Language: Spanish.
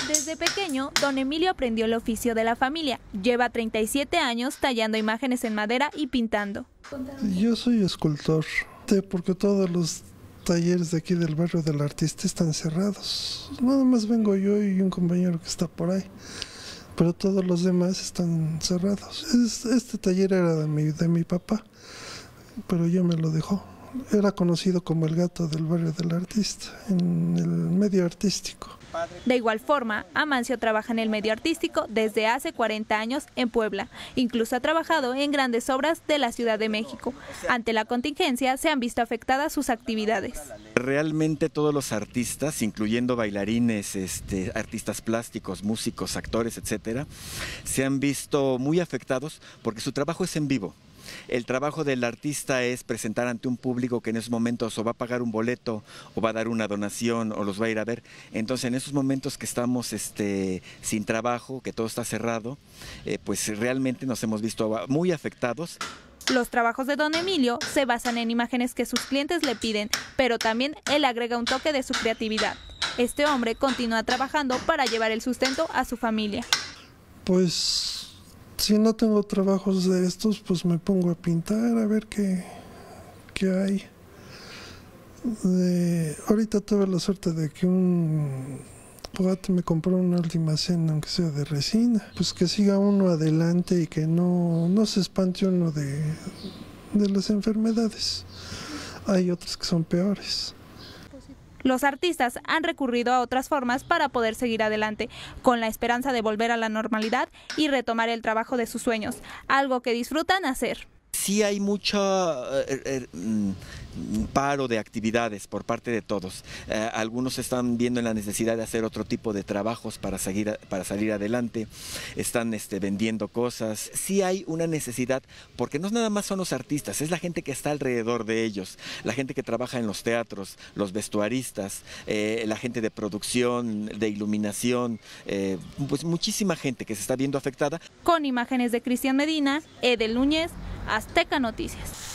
Desde pequeño, don Emilio aprendió el oficio de la familia. Lleva 37 años tallando imágenes en madera y pintando. Yo soy escultor, porque todos los talleres de aquí del barrio del Artista están cerrados. Nada más vengo yo y un compañero que está por ahí, pero todos los demás están cerrados. Este taller era de mi papá, pero ya me lo dejó. Era conocido como el gato del barrio del Artista, en el medio artístico. De igual forma, Amancio trabaja en el medio artístico desde hace 40 años en Puebla. Incluso ha trabajado en grandes obras de la Ciudad de México. Ante la contingencia, se han visto afectadas sus actividades. Realmente todos los artistas, incluyendo bailarines, artistas plásticos, músicos, actores, etcétera, se han visto muy afectados porque su trabajo es en vivo. El trabajo del artista es presentar ante un público que en esos momentos o va a pagar un boleto o va a dar una donación o los va a ir a ver. Entonces en esos momentos que estamos sin trabajo, que todo está cerrado, pues realmente nos hemos visto muy afectados. Los trabajos de don Emilio se basan en imágenes que sus clientes le piden, pero también él agrega un toque de su creatividad. Este hombre continúa trabajando para llevar el sustento a su familia. Pues si no tengo trabajos de estos, pues me pongo a pintar a ver qué hay. Ahorita tuve la suerte de que un cuate me compró una última cena, aunque sea de resina. Pues que siga uno adelante y que no se espante uno de las enfermedades. Hay otras que son peores. Los artistas han recurrido a otras formas para poder seguir adelante, con la esperanza de volver a la normalidad y retomar el trabajo de sus sueños, algo que disfrutan hacer. Sí hay mucho paro de actividades por parte de todos. Algunos están viendo la necesidad de hacer otro tipo de trabajos para salir adelante, están vendiendo cosas. Sí hay una necesidad, porque no nada más son los artistas, es la gente que está alrededor de ellos, la gente que trabaja en los teatros, los vestuaristas, la gente de producción, de iluminación, pues muchísima gente que se está viendo afectada. Con imágenes de Cristian Medina, Edel Núñez, Azteca Noticias.